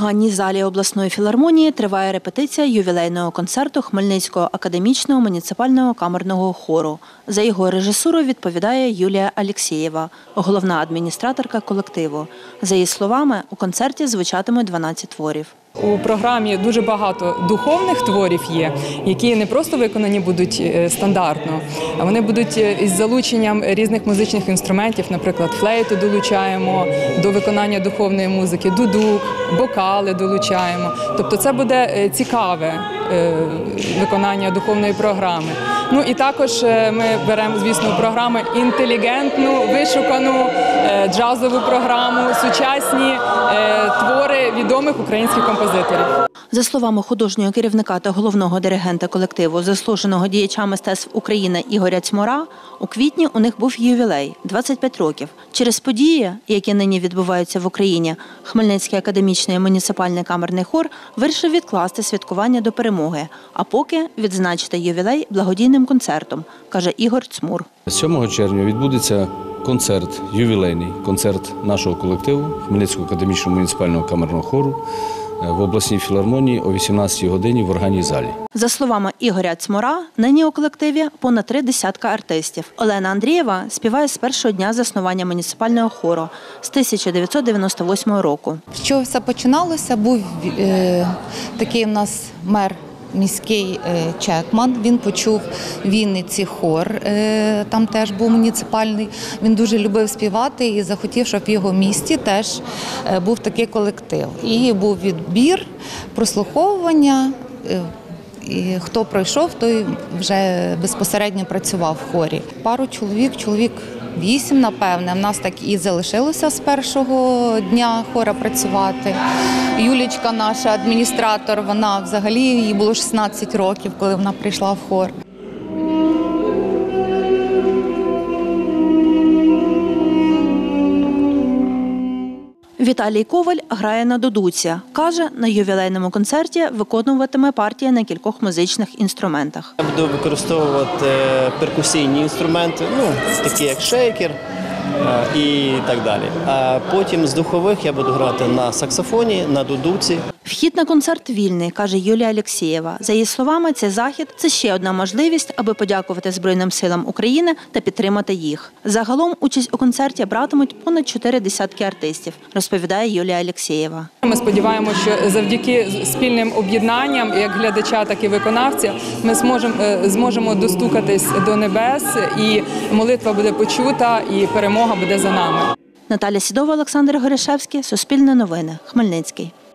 органній залі обласної філармонії триває репетиція ювілейного концерту Хмельницького академічного муніципального камерного хору. За його режисуру відповідає Юлія Алєксєєва, головна адміністраторка колективу. За її словами, у концерті звучатимуть 12 творів. У програмі дуже багато духовних творів є, які не просто виконані будуть стандартно, а вони будуть із залученням різних музичних інструментів, наприклад, флейту долучаємо до виконання духовної музики, дудук, бокали долучаємо. Тобто це буде цікаве виконання духовної програми. Ну і також ми беремо, звісно, у програми інтелігентну, вишукану джазову програму, сучасні твори відомих українських композиторів. За словами художнього керівника та головного диригента колективу, заслуженого діяча мистецтв України Ігоря Цмура, у квітні у них був ювілей – 25 років. Через події, які нині відбуваються в Україні, Хмельницький академічний муніципальний камерний хор вирішив відкласти святкування до перемоги, а поки відзначити ювілей благодійним концертом, каже Ігор Цмур. 7 червня відбудеться концерт, ювілейний концерт нашого колективу Хмельницького академічного муніципального камерного хору в обласній філармонії о 18-й годині в органній залі. За словами Ігоря Цмура, нині у колективі понад 3 десятка артистів. Олена Андрієва співає з першого дня заснування муніципального хору з 1998 року. Що все починалося, був такий у нас мер міський Чекман, він почув в Вінниці хор, там теж був муніципальний, він дуже любив співати і захотів, щоб в його місті теж був такий колектив. І був відбір, прослуховування, і хто пройшов, той вже безпосередньо працював в хорі. Пару чоловік 8, напевне, в нас так і залишилося з першого дня хора працювати. Юлічка, наша адміністратор, вона взагалі, їй було 16 років, коли вона прийшла в хор. Віталій Коваль грає на дудуці. Каже, на ювілейному концерті виконуватиме партії на кількох музичних інструментах. Я буду використовувати перкусійні інструменти, такі як шейкер і так далі. А потім з духових я буду грати на саксофоні, на дудуці. Вхід на концерт вільний, каже Юлія Алєксєєва. За її словами, цей захід – це ще одна можливість, аби подякувати Збройним силам України та підтримати їх. Загалом участь у концерті братимуть понад 4 десятки артистів, розповідає Юлія Алєксєєва. Ми сподіваємося, що завдяки спільним об'єднанням, як глядача, так і виконавця, ми зможемо достукатись до небес, і молитва буде почута, і перемога буде за нами. Наталя Сідова, Олександр Горішевський, Суспільне новини, Хмельницький.